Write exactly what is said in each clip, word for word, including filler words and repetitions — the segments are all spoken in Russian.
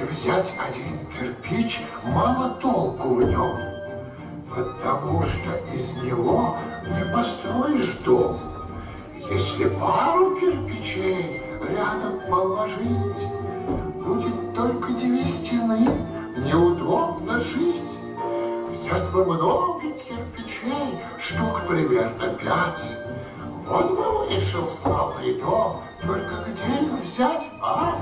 взять один кирпич, мало толку в нем, потому что из него не построишь дом. Если пару кирпичей рядом положить, будет только две стены, неудобно жить. Взять бы много кирпичей, штук примерно пять. Вот бы вышел славный дом, только где их взять, а?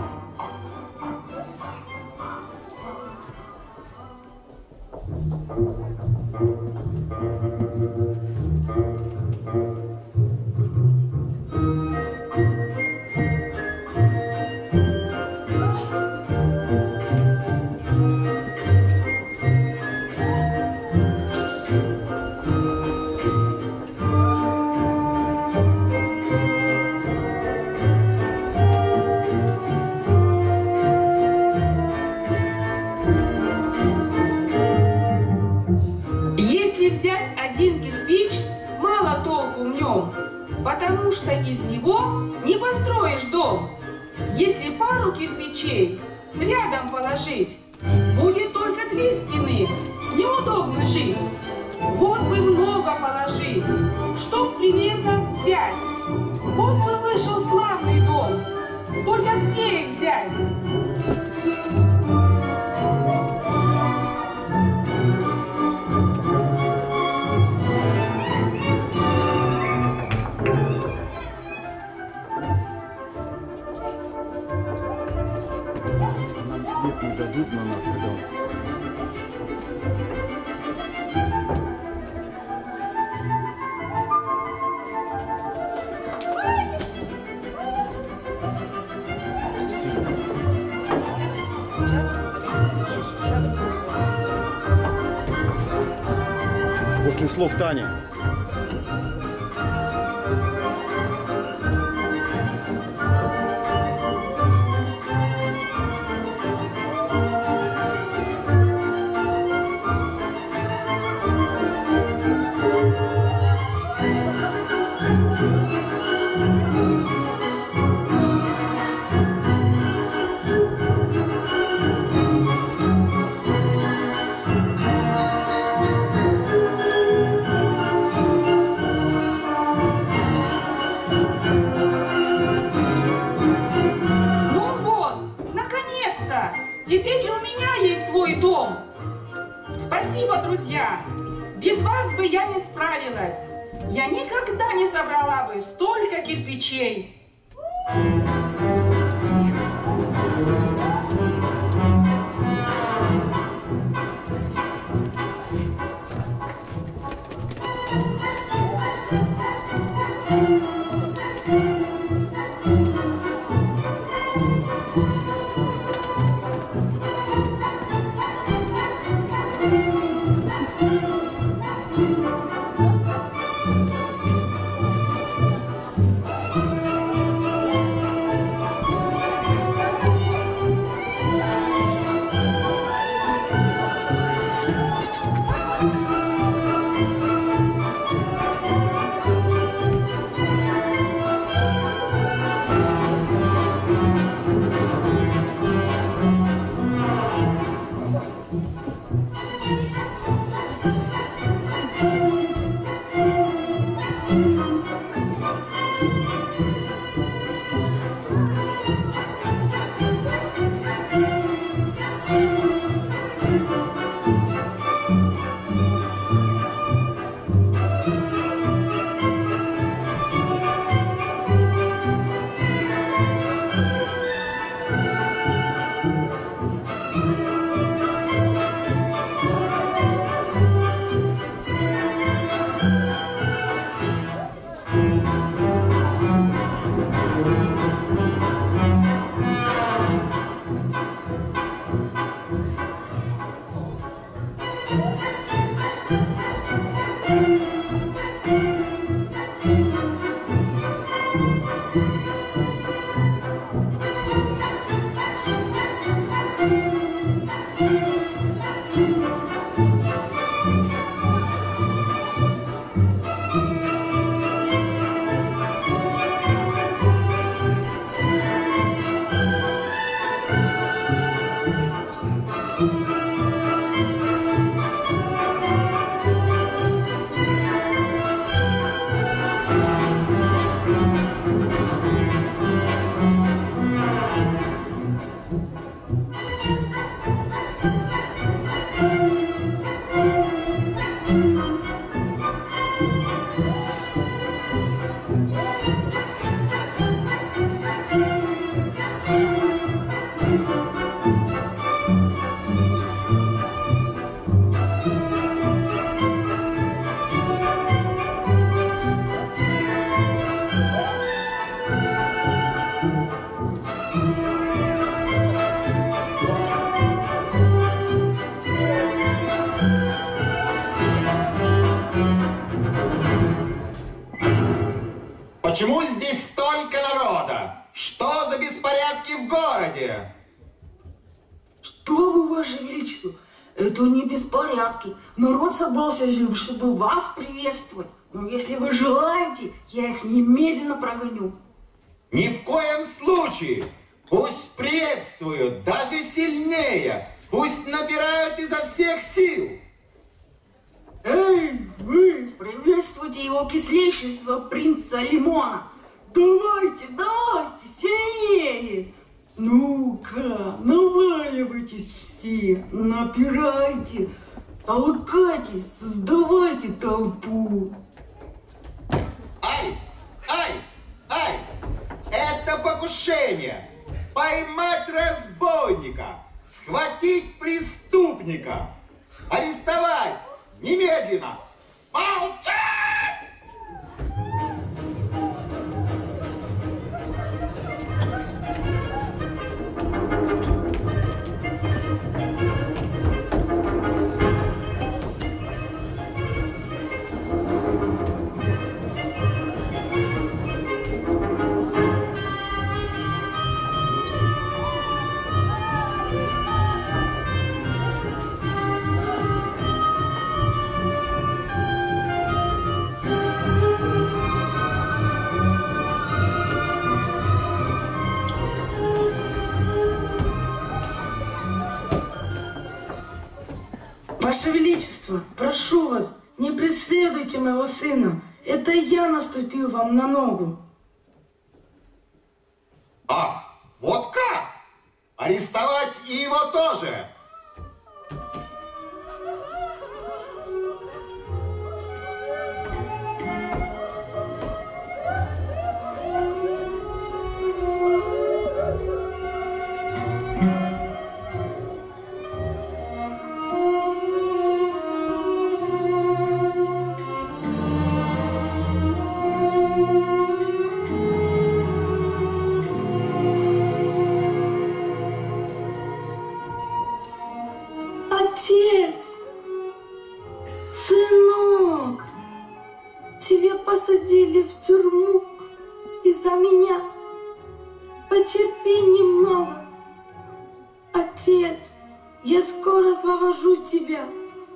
Потому что из него не построишь дом. Если пару кирпичей рядом положить, будет только две стены, неудобно жить. Вот бы много положить, штук примерно пять. Вот бы вышел славный дом, только где их взять? Свет не дадут на нас, когда он... После слов Тани. Теперь и у меня есть свой дом. Спасибо, друзья. Без вас бы я не справилась. Я никогда не собрала бы столько кирпичей. Почему здесь столько народа? Что за беспорядки в городе? Что вы, Ваше Величество? Это не беспорядки. Народ собрался здесь, чтобы вас приветствовать. Но если вы желаете, я их немедленно прогоню. Ни в коем случае. Пусть приветствуют, даже сильнее. Пусть набирают изо всех сил. Эй, вы, приветствуйте его кислейшество принца Лимона. Давайте, давайте, сильнее. Ну-ка, наваливайтесь все, напирайте, толкайтесь, создавайте толпу. Ай, ай, ай, это покушение. Поймать разбойника, схватить преступника, арестовать немедленно. Молчать! Ваше Величество, прошу вас, не преследуйте моего сына. Это я наступил вам на ногу. Ах, вот как? Арестовать и его тоже? Отец, сынок, тебя посадили в тюрьму из-за меня. Потерпи немного. Отец, я скоро освобожу тебя.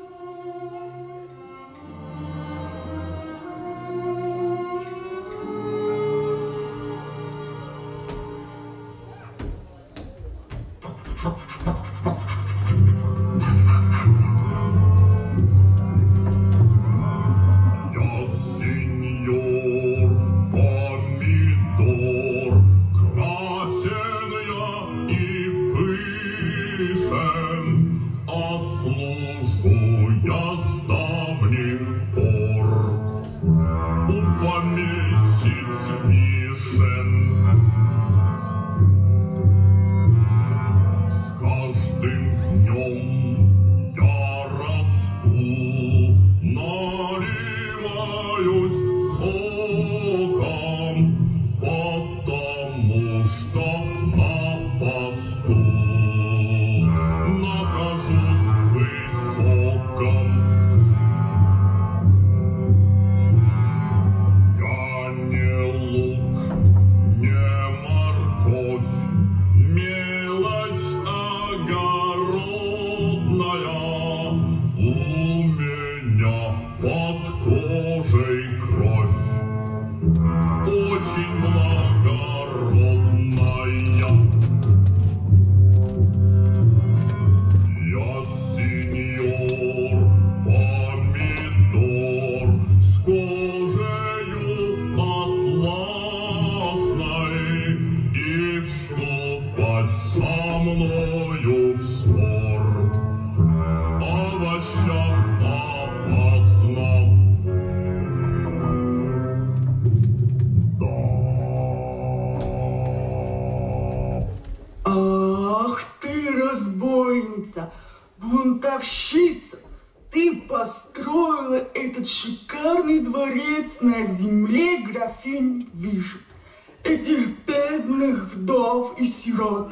Бунтовщица, ты построила этот шикарный дворец на земле графинь Вишен. Этих бедных вдов и сирот.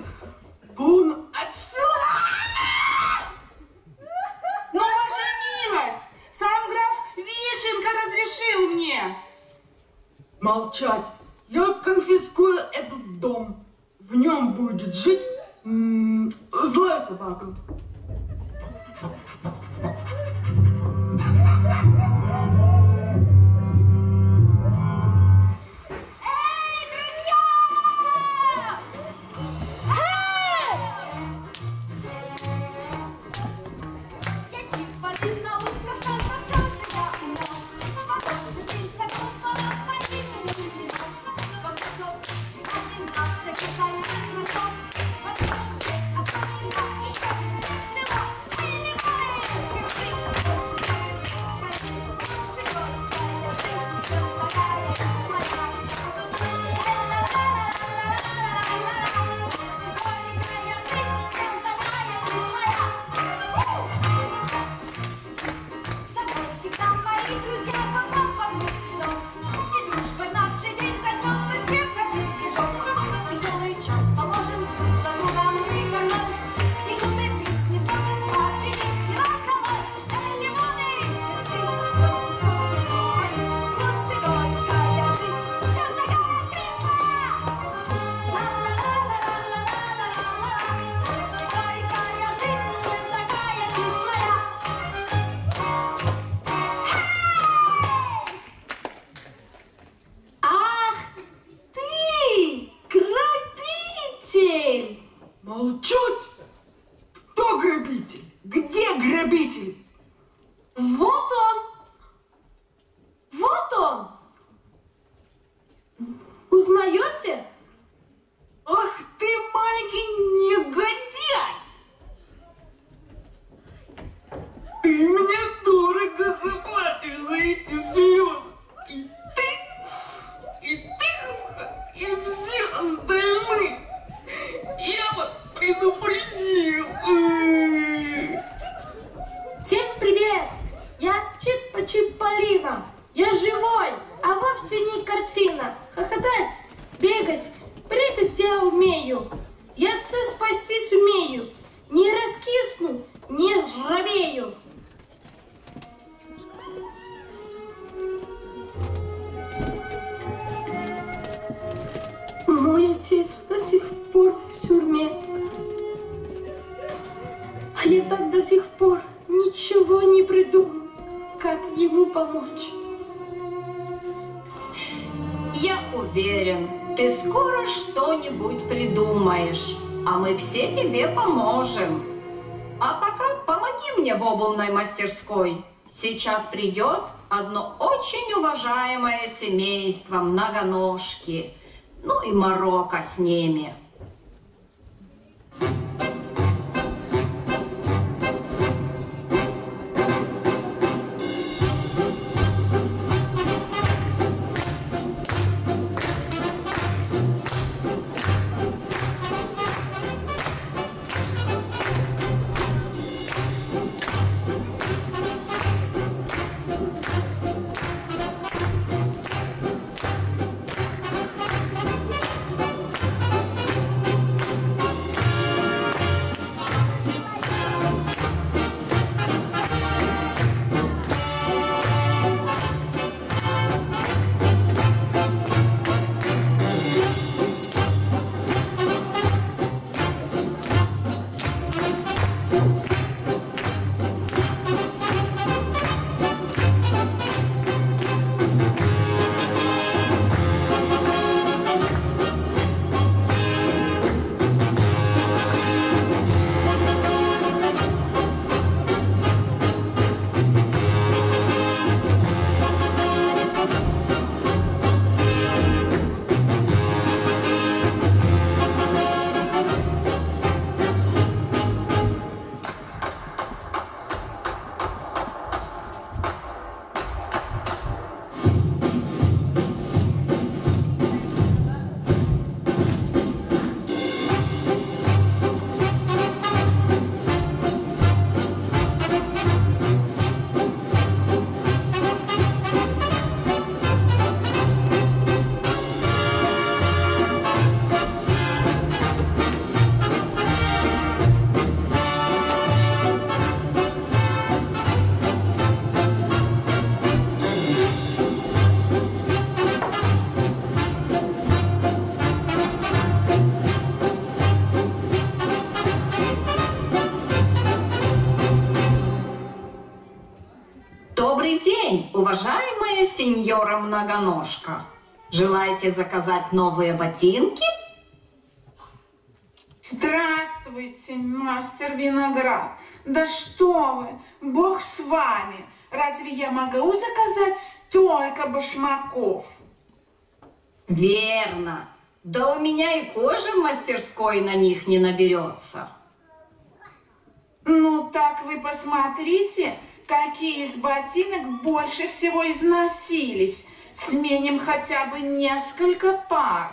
Вон отсюда! Но, ваша милость, сам граф Вишенка разрешил мне. Молчать. нам будет жить м, злая собака. Молчать! Кто грабитель? Где грабитель? Вот он! Вот он! Узнаете? Ах ты, маленький негодяй! Ты мне дорого заплатишь за эти слезы. И ты, и ты, и все остальные. Я вас предупредил. Всем привет! Я Чипа-Чиполлино. Я живой, а вовсе не картина. Хохотать, бегать, прыгать я умею. Я отца спасти сумею. Не раскисну, не зробею. Мой отец до сих пор в тюрьме. А я так до сих пор ничего не придумал, как ему помочь. Я уверен, ты скоро что-нибудь придумаешь, а мы все тебе поможем. А пока помоги мне в обувной мастерской. Сейчас придет одно очень уважаемое семейство многоножки. Ну и морока с ними. день, уважаемая сеньора Многоножка. Желаете заказать новые ботинки? Здравствуйте, мастер Виноград. Да что вы, Бог с вами. Разве я могу заказать столько башмаков? Верно. Да у меня и кожи в мастерской на них не наберется. Ну так вы посмотрите, какие из ботинок больше всего износились. Сменим хотя бы несколько пар.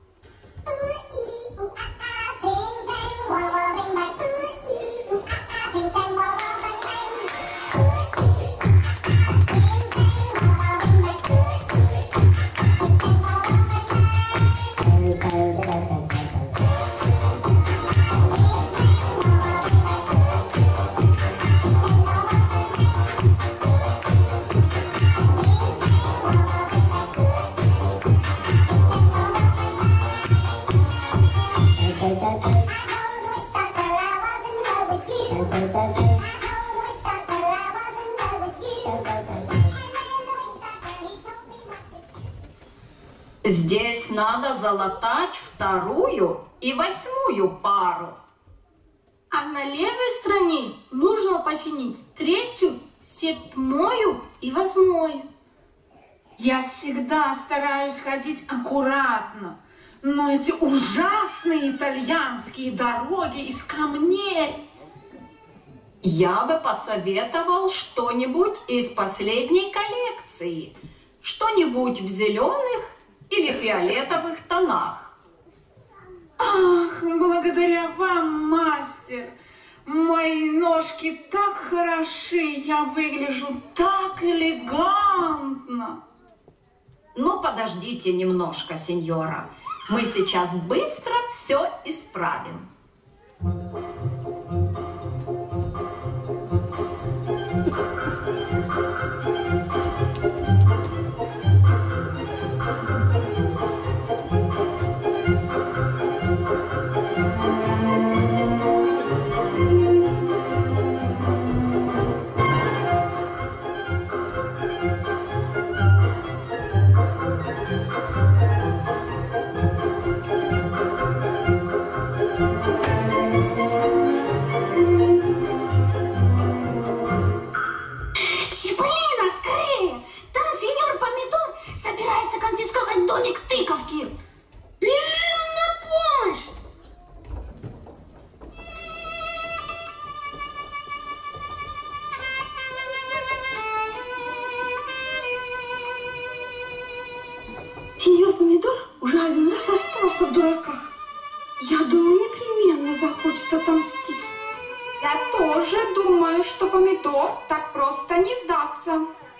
Здесь надо залатать вторую и восьмую пару. А на левой стороне нужно починить третью, седьмую и восьмую. Я всегда стараюсь ходить аккуратно, но эти ужасные итальянские дороги из камней. Я бы посоветовал что-нибудь из последней коллекции. Что-нибудь в зеленых или фиолетовых тонах. Ах, благодаря вам, мастер, мои ножки так хороши, я выгляжу так элегантно. Ну, подождите немножко, сеньора. Мы сейчас быстро все исправим. Чиполлино, скорее! Там сеньор Помидор собирается конфисковать домик тыковки. Бежим на помощь! Сеньор Помидор уже один раз остался в дураках. Я думаю, непременно захочет отомстить. Я тоже думаю, что Помидор так просто не сдастся.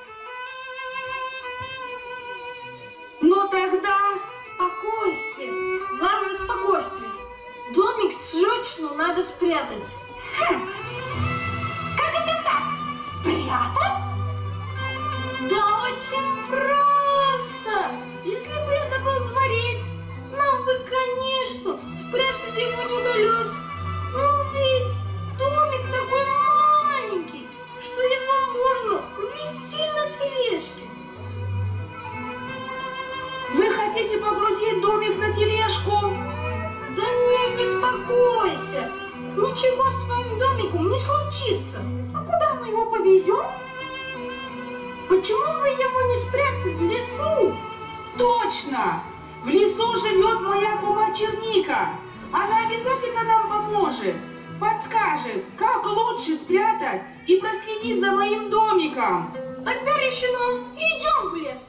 Но тогда... Спокойствие. Главное спокойствие. Домик сжечь, надо спрятать. Хм. Как это так? Спрятать? Да очень просто. Если бы это был дворец, нам бы, конечно, спрятать его не удалось. Но ведь домик такой маленький, что его можно увезти на тележке. Вы хотите погрузить домик на тележку? Да не беспокойся. Ничего с твоим домиком не случится. А куда мы его повезем? Почему вы его не спрятали в лесу? Точно! В лесу живет моя кума Черника. Она обязательно нам поможет. Подскажет, как лучше спрятать и проследить за моим домиком. Тогда решено. Идем в лес.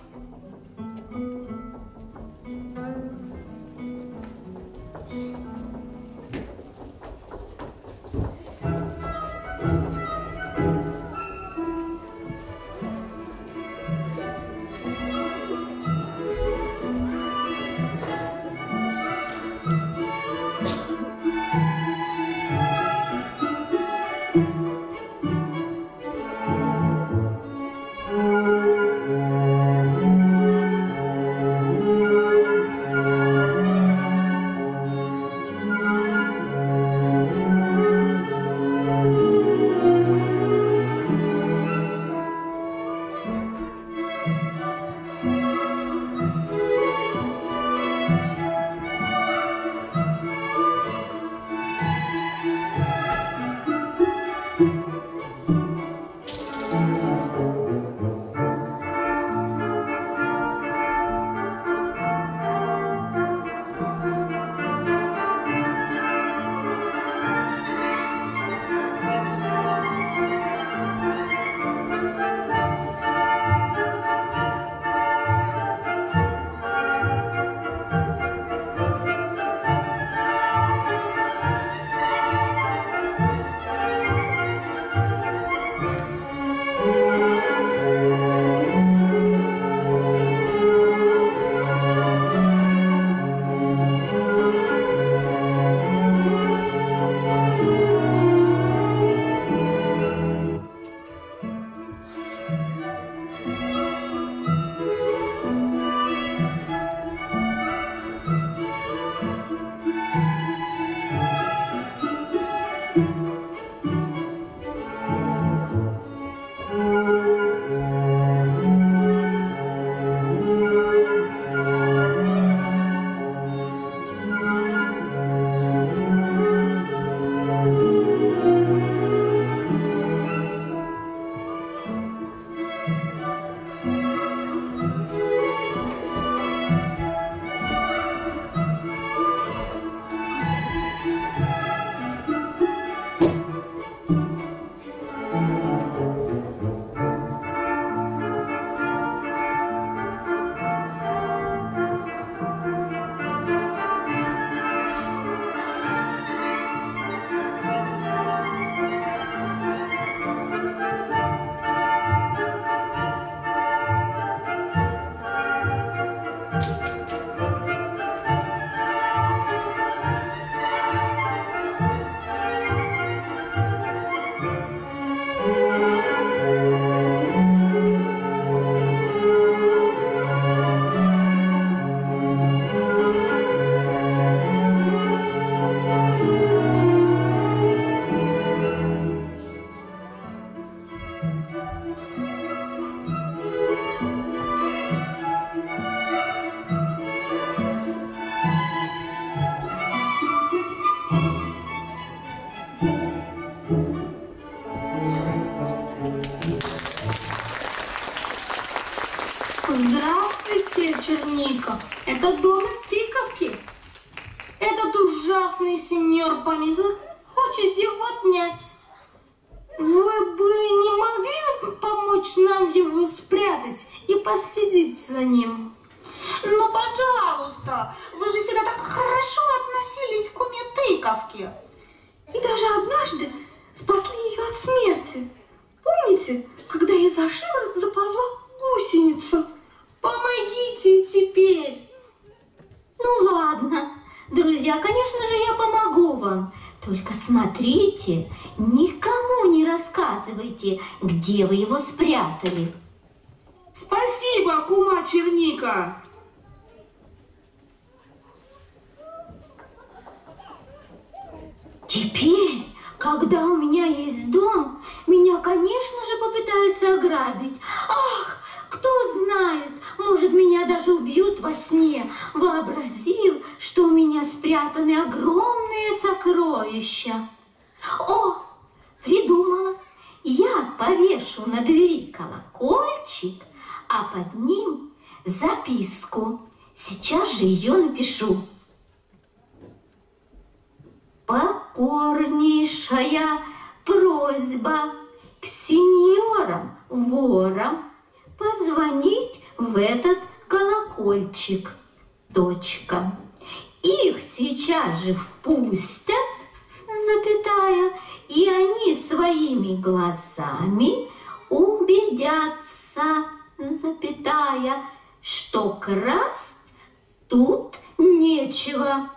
Черника, это дом тыковки. Этот ужасный сеньор Помидор хочет его отнять. Вы бы не могли помочь нам его спрятать и последить за ним? Ну, пожалуйста, вы же всегда так хорошо относились к куме тыковке. И даже однажды спасли ее от смерти. Помните, когда ей за шиворот заползла гусеница? Помогите теперь. Ну ладно, друзья, конечно же, я помогу вам. Только смотрите, никому не рассказывайте, где вы его спрятали. Спасибо, кума Черника. Теперь, когда у меня есть дом, меня, конечно же, попытаются ограбить. Ах, кто знает, может, меня даже убьют во сне, вообразив, что у меня спрятаны огромные сокровища. О, придумала! Я повешу на двери колокольчик, а под ним записку. Сейчас же ее напишу. Покорнейшая просьба к сеньорам-ворам позвонить в этот колокольчик. Точка. Их сейчас же впустят, запятая, и они своими глазами убедятся, запятая, что красть тут нечего.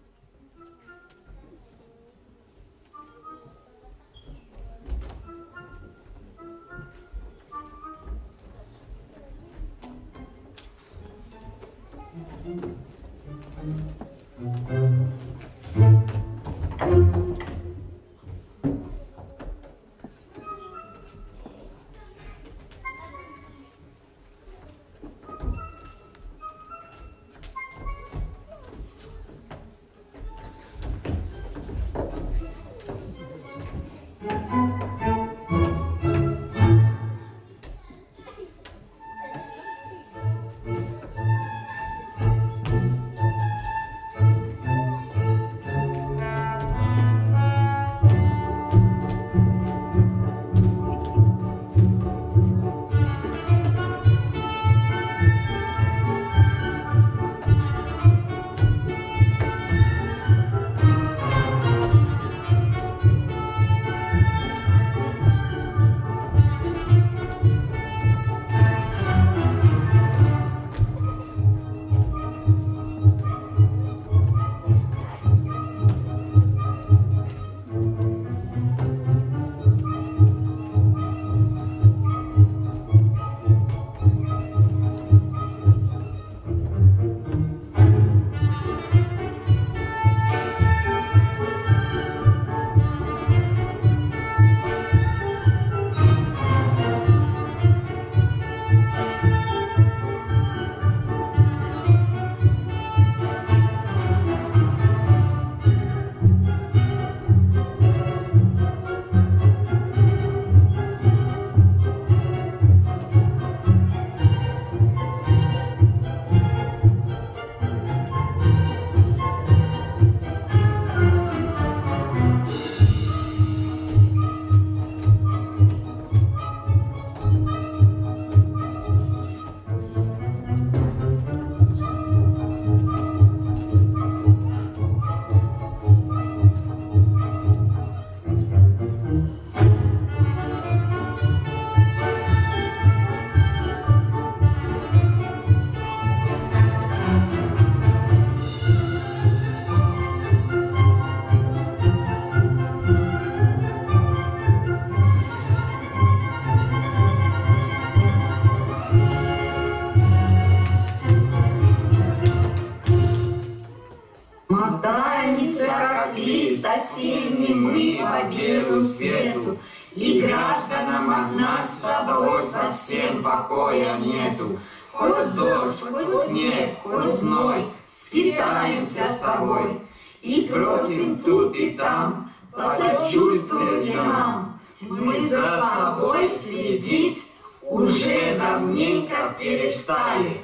Мотаемся, как лист осенний, мы по белому свету, и гражданам от нас с тобой совсем покоя нету. Хоть дождь, хоть снег, хоть зной, скитаемся с тобой, и просим тут и там, посочувствуйте нам. Мы за собой следить уже давненько перестали.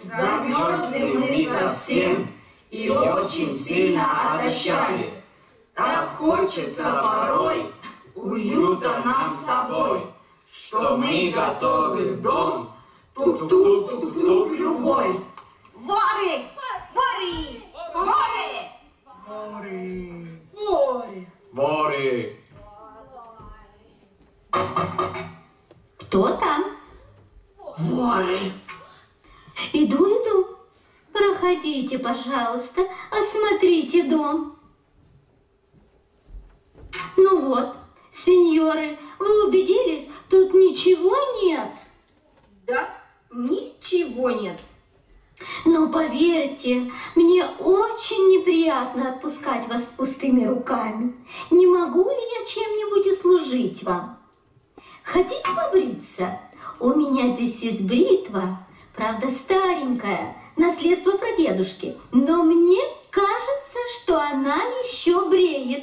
Замерзли мы совсем и очень сильно отощали. Так хочется порой уюта нам с тобой, что мы готовы в дом, тук-тук-тук-тук любой. Воры! Воры! Воры! Воры! Воры! Кто там? Воры! Иду, иду. Проходите, пожалуйста, осмотрите дом. Ну вот, сеньоры, вы убедились, тут ничего нет? Да, ничего нет. Но поверьте, мне очень неприятно отпускать вас с пустыми руками. Не могу ли я чем-нибудь услужить вам? Хотите побриться? У меня здесь есть бритва, правда старенькая, наследство прадедушки, но мне кажется, что она еще бреет.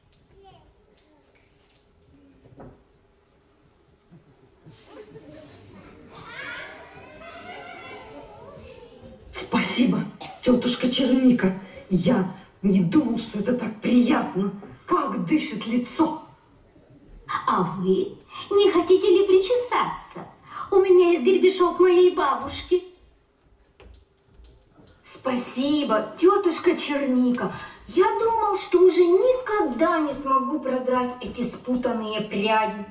Спасибо, тетушка Черника. Я не думал, что это так приятно. Как дышит лицо. А вы не хотите ли причесаться? У меня есть гребешок моей бабушки. Спасибо, тетушка Черника. Я думал, что уже никогда не смогу продрать эти спутанные пряди.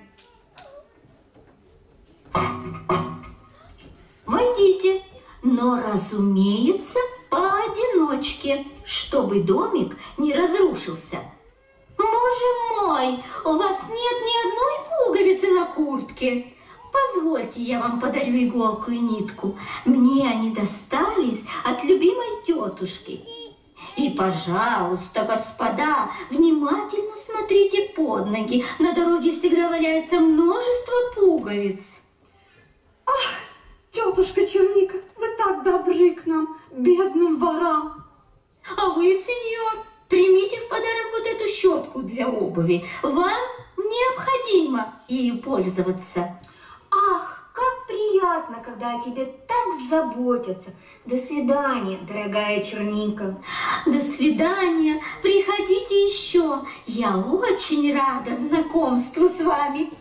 Войдите, но, разумеется, поодиночке, чтобы домик не разрушился. Боже мой, у вас нет ни одной пуговицы на куртке. Позвольте, я вам подарю иголку и нитку. Мне они достались от любимой тетушки. И, пожалуйста, господа, внимательно смотрите под ноги. На дороге всегда валяется множество пуговиц. Ах, тетушка Черника, вы так добры к нам, бедным ворам. А вы, сеньор, примите в подарок вот эту щетку для обуви. Вам необходимо ею пользоваться. Ах, как приятно, когда о тебе так заботятся. До свидания, дорогая Черника. До свидания. Приходите еще. Я очень рада знакомству с вами.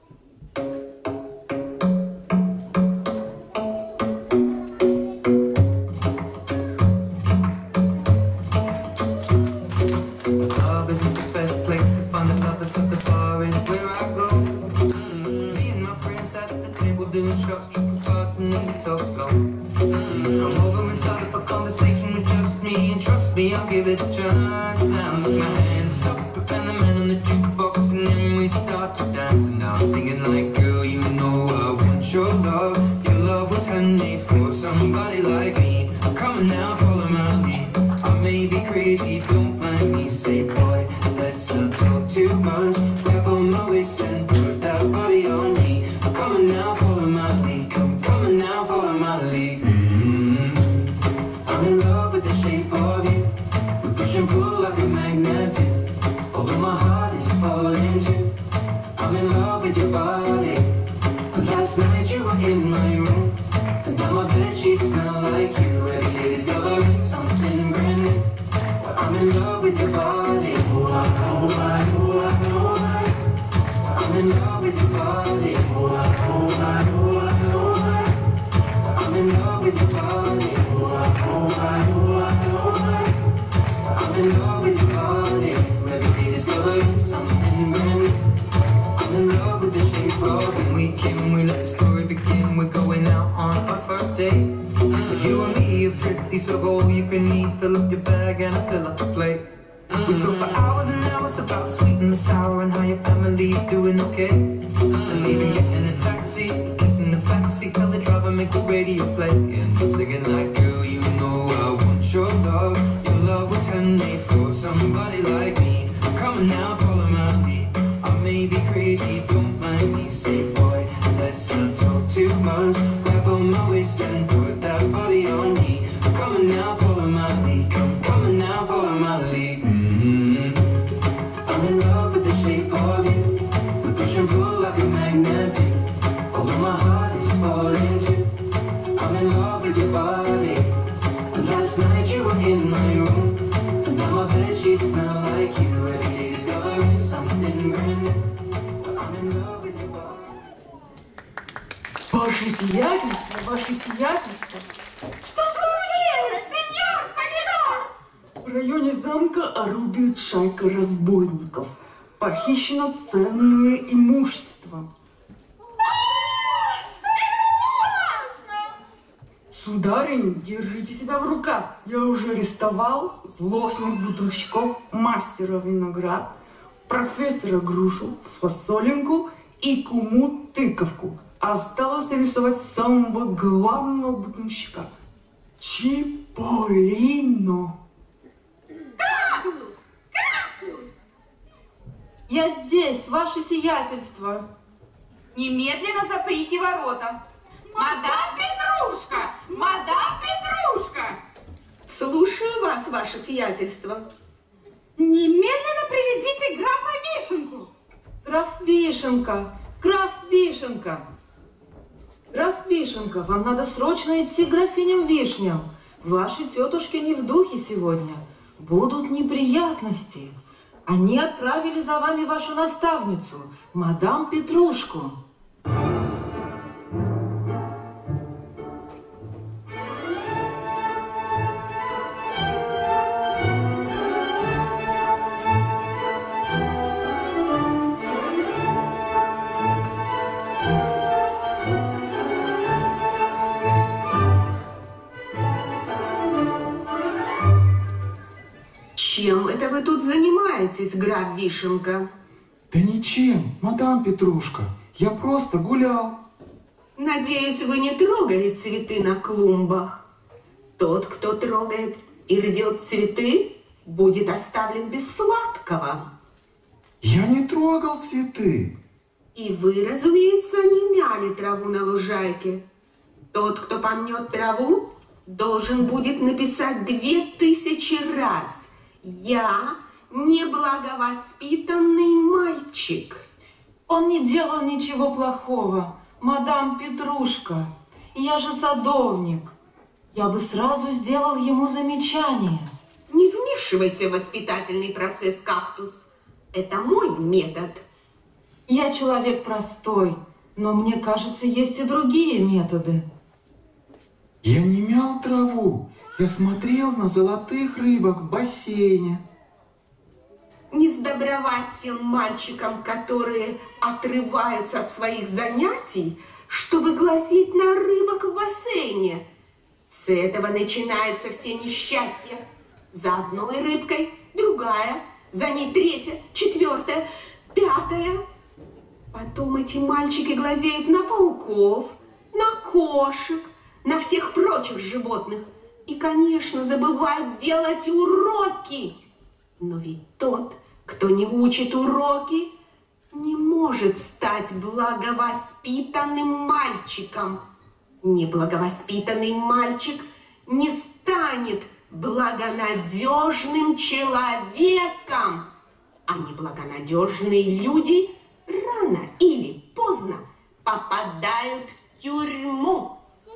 I'll give it a chance. Now take my hand, stop the pen, the man on the jukebox, and then we start to dance. And now I'm singing like, girl, you know I want your love. Your love was handmade for somebody like me. Come on now, follow my lead. I may be crazy, don't mind me. Say, boy, let's not talk too much. Grab on my waist and put that body on me. Come on now, follow my lead. Come, come on now, follow my lead. Mm-hmm. I'm in love with the shape of you. Push and pull like a magnet do. Although my heart is falling too. I'm in love with your body. Last night you were in my room, and now my bedsheets smell like you. Every day discovering something brand new. Well, I'm in love with your body. Oh, I, oh, I, oh, I, oh, I. I'm in love with your body. Oh, I, oh, I, oh, I, oh, I. I'm in love with your body. Oh, I, oh, I, oh, I, oh, I. I'm in love with your body. Every day discovering something brand new. I'm in love with the shape of when we came, we let the story begin. We're going out on our first date. Mm. You and me are thrifty, so go all you can eat. Fill up your bag and I fill up the plate. Mm. We talk for hours and hours about the sweet and the sour and how your family's doing okay. Mm. And even getting a taxi, kissing the backseat, tell the driver make the radio play. And I'm singing like, girl, you know I want your love. Your love was handmade for somebody like me. Come on now, follow my lead. I may be crazy, don't mind me. Say, boy, let's not talk too much. Grab on my waist and put that body on me. Come on now, follow my lead. Come, come on now, follow my lead. Mm-hmm. I'm in love with the shape of you. We push and pull like a magnet do. Although my heart is falling too. I'm in love with your body. Last night you were in my room. Now my bedsheets smell like you. Every day discovering something brand new. I'm in love with your body. Ваше сиятельство, ваше сиятельство. Что случилось, сеньор Помидор? В районе замка орудует шайка разбойников. Похищено ценное имущество. Сударыня, держите себя в руках. Я уже арестовал злостных бутылщиков, мастера виноград, профессора Грушу, фасолинку и куму Тыковку. Осталось арестовать самого главного бутылщика – Чиполлино. Кактус! Кактус! Я здесь, ваше сиятельство. Немедленно заприте ворота. Мадам Петрушка! Мадам Петрушка! Слушаю вас, ваше сиятельство. Немедленно приведите графа Вишенку. Граф Вишенка, граф Вишенка. Граф Вишенка, вам надо срочно идти к графиням Вишням. Ваши тетушки не в духе сегодня. Будут неприятности. Они отправили за вами вашу наставницу, мадам Петрушку. Чем это вы тут занимаетесь, граф Вишенка? Да ничем, мадам Петрушка. Я просто гулял. Надеюсь, вы не трогали цветы на клумбах. Тот, кто трогает и рвет цветы, будет оставлен без сладкого. Я не трогал цветы. И вы, разумеется, не мяли траву на лужайке. Тот, кто помнет траву, должен будет написать две тысячи раз: «Я неблаговоспитанный мальчик». Он не делал ничего плохого, мадам Петрушка. Я же садовник. Я бы сразу сделал ему замечание. Не вмешивайся в воспитательный процесс, кактус. Это мой метод. Я человек простой, но мне кажется, есть и другие методы. Я не мял траву. Я смотрел на золотых рыбок в бассейне. Не сдобровать тем мальчикам, которые отрываются от своих занятий, чтобы глазеть на рыбок в бассейне. С этого начинаются все несчастья. За одной рыбкой другая, за ней третья, четвертая, пятая. Потом эти мальчики глазеют на пауков, на кошек, на всех прочих животных. И, конечно, забывают делать уроки. Но ведь тот, кто не учит уроки, не может стать благовоспитанным мальчиком. Неблаговоспитанный мальчик не станет благонадежным человеком. А неблагонадежные люди рано или поздно попадают в тюрьму.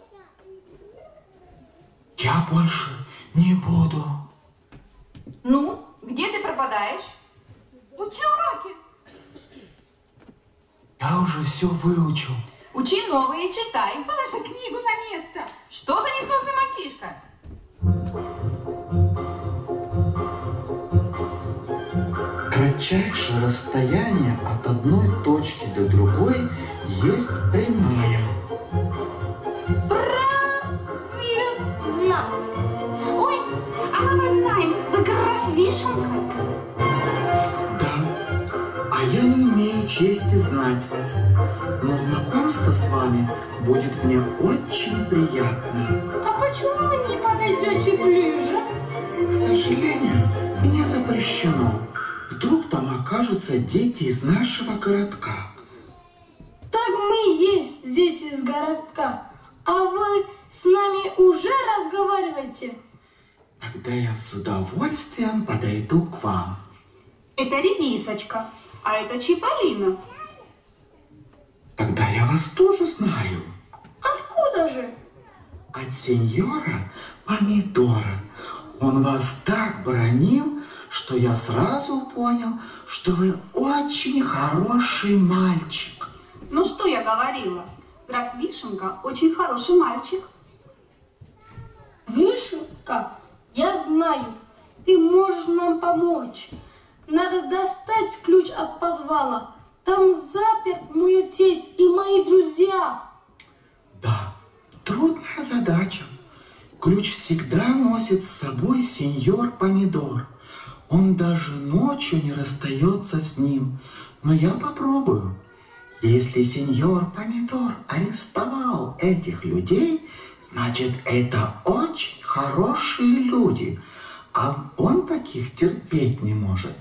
Я больше не буду. Ну, где ты пропадаешь? Учи уроки. Я уже все выучил. Учи новые, читай. Положи книгу на место. Что за несносный мальчишка? Кратчайшее расстояние от одной точки до другой есть прямая. Правильно. Ой, а мы вас знаем. Вы граф Вишенка. Да, а я не имею чести знать вас, но знакомство с вами будет мне очень приятно. А почему вы не подойдете ближе? К сожалению, мне запрещено. Вдруг там окажутся дети из нашего городка. Так мы есть дети из городка. А вы с нами уже разговариваете? Тогда я с удовольствием подойду к вам. Это редисочка, а это Чиполлино. Тогда я вас тоже знаю. Откуда же? от сеньора Помидора. Он вас так бронил, что я сразу понял, что вы очень хороший мальчик. Ну что я говорила? Граф Вишенка очень хороший мальчик. Вишенка, я знаю, ты можешь нам помочь. Надо достать ключ от подвала. Там заперт мой отец и мои друзья. Да, трудная задача. Ключ всегда носит с собой сеньор Помидор. Он даже ночью не расстается с ним. Но я попробую. Если сеньор Помидор арестовал этих людей, значит, это очень хорошие люди. А он таких терпеть не может.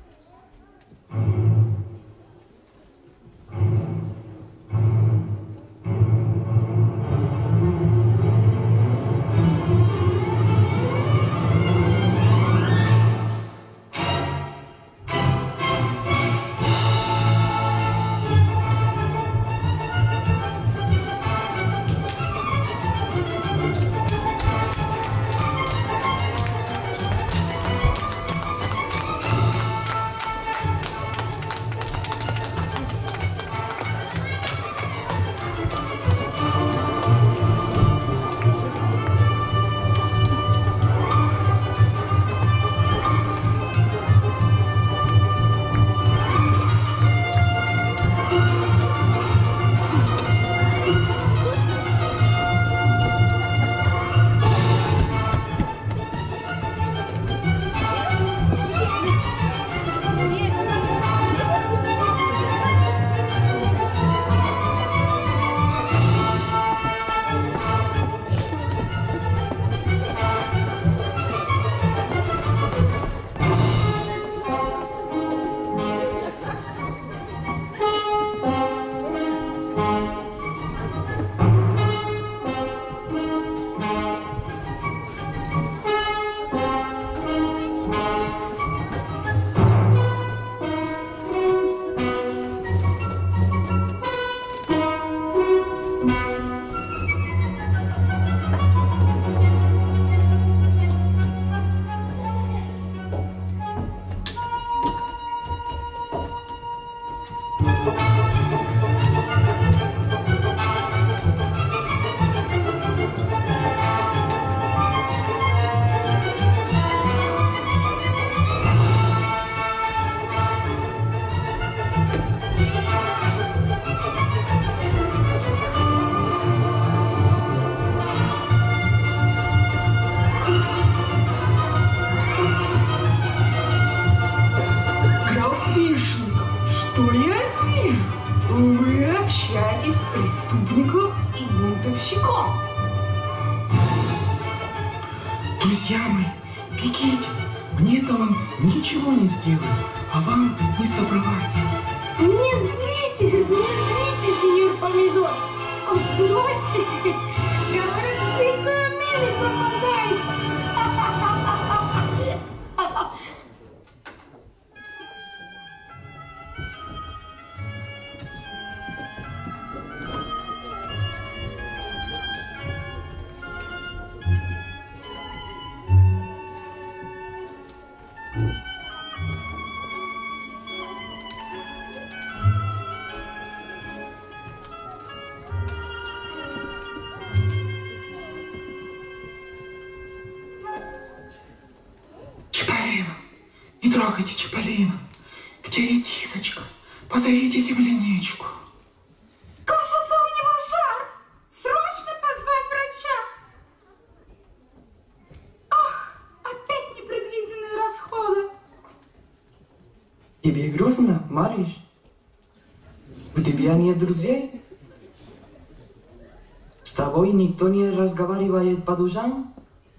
Друзья мои, бегите! Мне-то он ничего не сделает, а вам не сдобровать. Не злитесь, не злитесь, сеньор Помидор. От злости, говорят, витамины пропадают. Чиполлино, не трогайте Чиполлино. Где редисочка? Позовите земляничку. Кажется, у него жар. Срочно позвать врача. Ах, опять непредвиденные расходы. Тебе грустно, Мариш? У тебя нет друзей? С тобой никто не разговаривает по душам?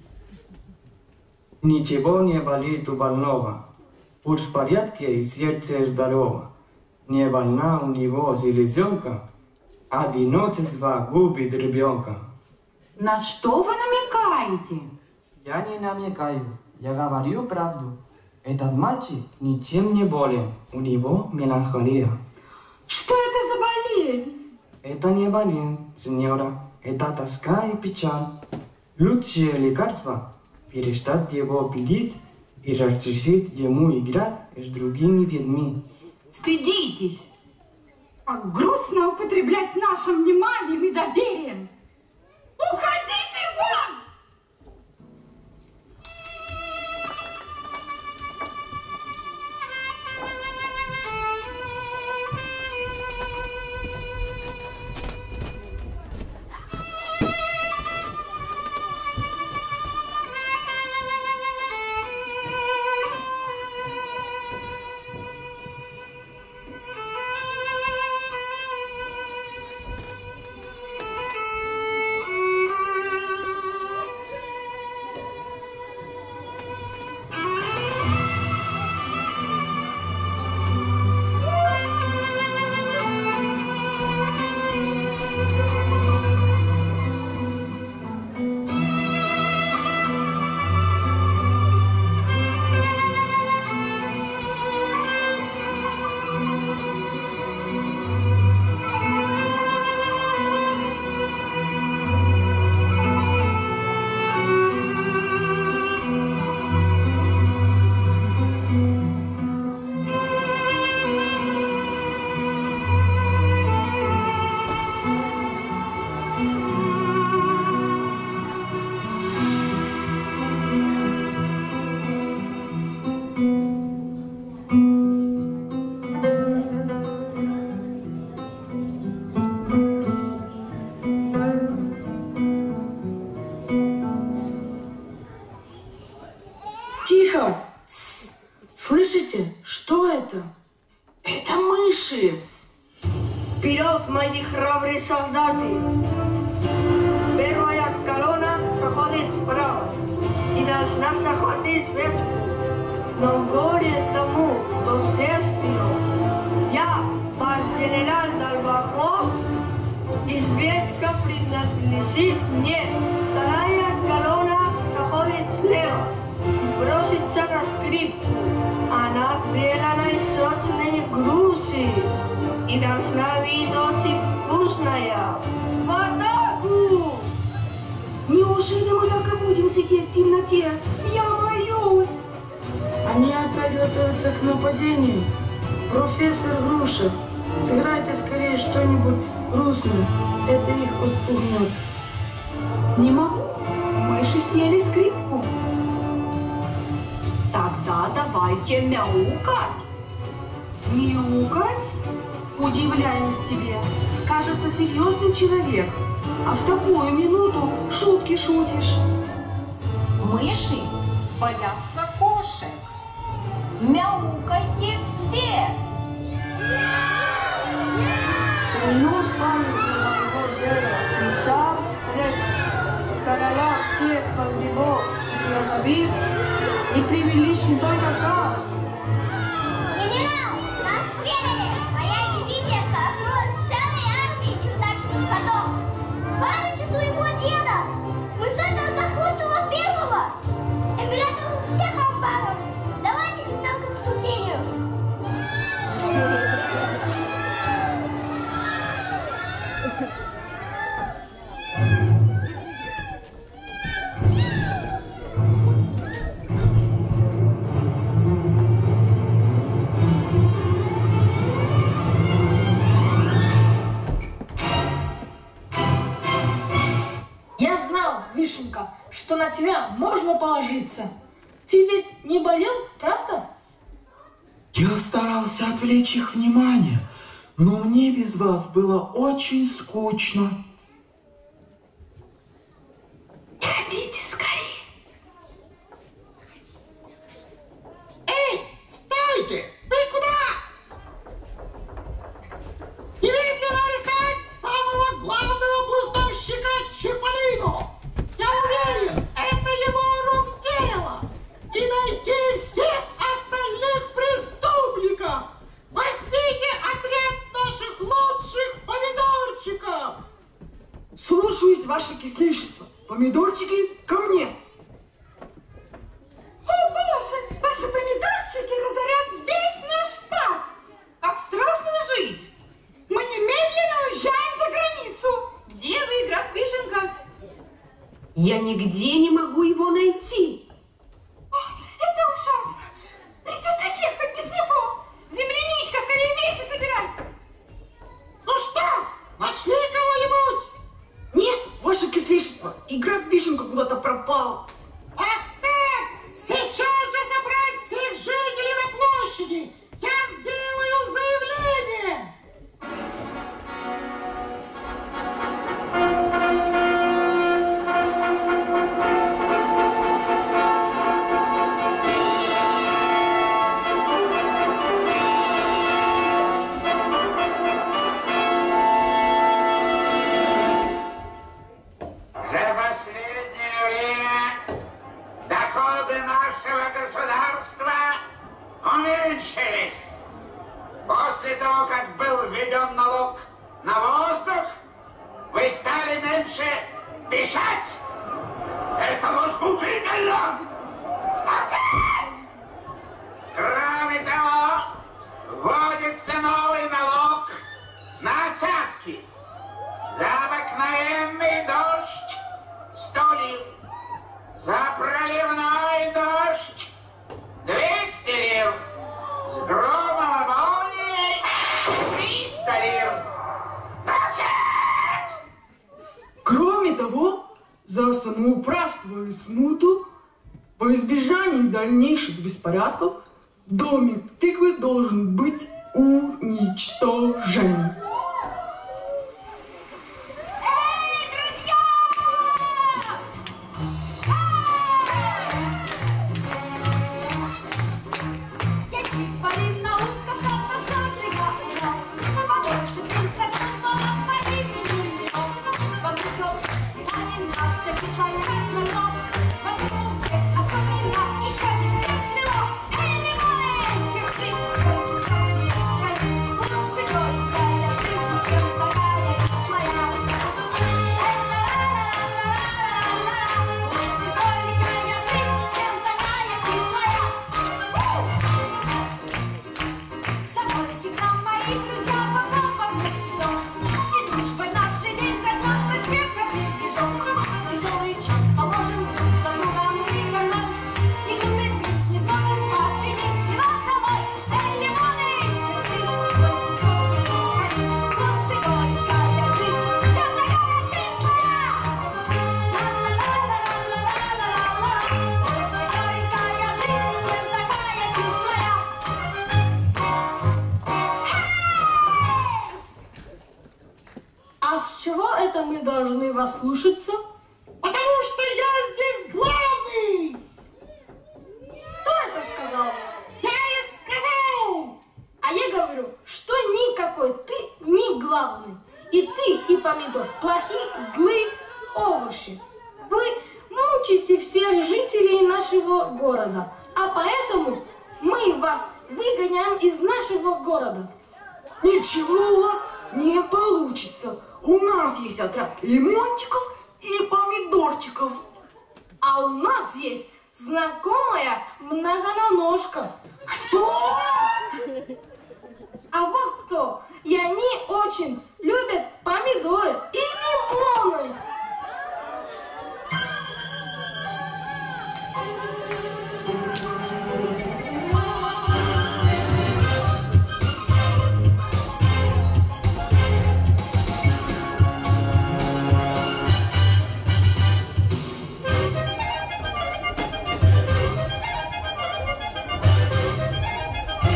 Ничего не болит у больного. Пульс в порядке и сердце здорово. Не больна у него селезенка. Одиночество губит ребенка. На что вы намекаете? Я не намекаю. Я говорю правду. Этот мальчик ничем не болен. У него меланхолия. Что это за болезнь? Это не болезнь, сеньора. это тоска и печаль. Лучшее лекарство – перестать его обидеть и разрешить ему играть с другими детьми. Стыдитесь! Как грустно употреблять нашим вниманием и доверием! Уходите вон! Тихо! Тс. Слышите? Что это? Это мыши! Вперед, мои храбрые солдаты! Первая колонна заходит справа и должна захватить ветку. Но горе тому, кто съест ее. Я, пан-генерал Долгохвост, и ветка принадлежит мне. Вторая колонна заходит слева и бросится на скрипку. Она сделана из сочной груши и должна быть очень вкусная. В атаку! Неужели мы так и будем сидеть в темноте? Я боюсь! Они опять готовятся к нападению. Профессор Груша, сыграйте скорее что-нибудь грустное. Это их отпугнет. Не могу. Мыши съели скрипку. Тогда давайте мяукать. Мяукать? Удивляюсь тебе. Кажется, серьезный человек. А в такую минуту шутки шутишь. Мыши боятся кошек. Мяукайте все. Клянусь памятью моего деда, Миша Рекс, короля всех погребов и отбив, и привели сюда кота. Генерал, нас предали! Моя дивизия столкнулась с целой армией чудачных котов. Памятью твоего деда! Мы создали Долгохвостого первого! Император всех амбаров! Давайте сигнал к отступлению! Я знал, Вишенка, что на тебя можно положиться. Ты ведь не болел, правда? Я старался отвлечь их внимание, но мне без вас было очень скучно. Ходите скорее. Эй, стойте! Вы куда? Немедленно арестовать самого главного бунтовщика Чиполлино! Я уверен, это его рук дело! И найти всех остальных преступников! Возьмите отряд наших лучших помидорчиков! Слушаюсь, ваше кислейшество. Помидорчики ко мне. О боже, ваши помидорчики разорят весь наш парк. Как страшно жить. Мы немедленно уезжаем за границу. Где вы, граф Вишенка? Я нигде не могу его найти. Это ужасно. Придется ехать без него. Земляничка, скорее вещи собирай. Ну что, нашли кого-нибудь? Нет, ваше кисличество, игра в вишенку куда-то пропала. Ах так! Сейчас же собрать всех жителей на площади! Я сделаю заявление! За последнее время доходы нашего государства уменьшились. После того, как был введен налог на воздух, вы стали меньше дышать. Это возмутительно! Смотреть! Кроме того, вводится новый налог на осадки. За обыкновенный дождь сто лир. За проливной дождь двести лир. С громом и молнией триста лир. Назад! Кроме того, за самоуправство и смуту, по избежанию дальнейших беспорядков, домик тыквы должен быть уничтожен. А с чего это мы должны вас слушаться? Потому что я здесь главный! Кто это сказал? Я и сказал! А я говорю, что никакой ты не главный. И ты, и помидор плохие, злые овощи. Вы мучите всех жителей нашего города. А поэтому мы вас выгоняем из нашего города. Ничего у вас не получится. У нас есть отряд лимончиков и помидорчиков. А у нас есть знакомая многоножка. Кто? А вот кто? И они очень любят помидоры и лимоны.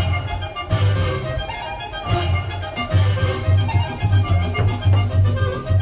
Thank you.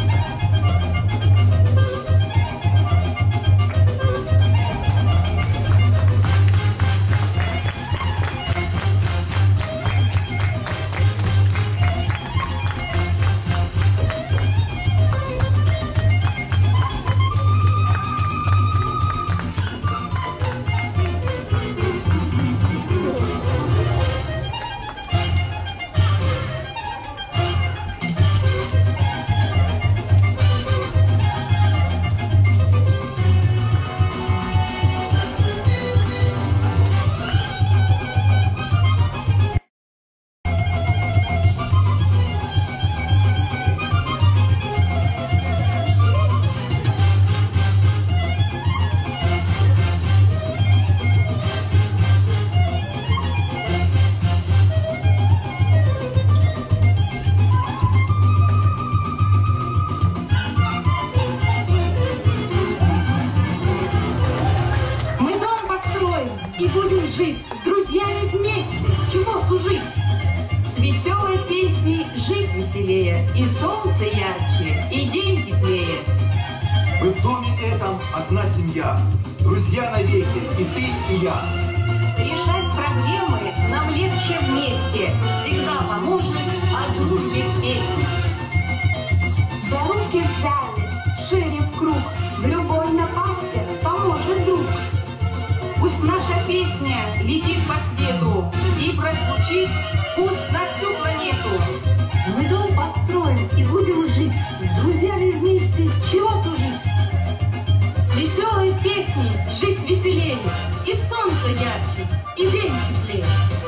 жить веселее, и солнце ярче, и день теплее. Мы в доме этом одна семья, друзья навеки, и ты, и я. Решать проблемы нам легче вместе, всегда поможет о дружбе песни. За руки взялись, шире в круг, в любой напасти поможет друг. Пусть наша песня летит по свету и прозвучит пусть на всю планету. Мы дом построим и будем жить, с друзьями вместе чего тужить. С веселой песней жить веселее, и солнце ярче, и день теплее.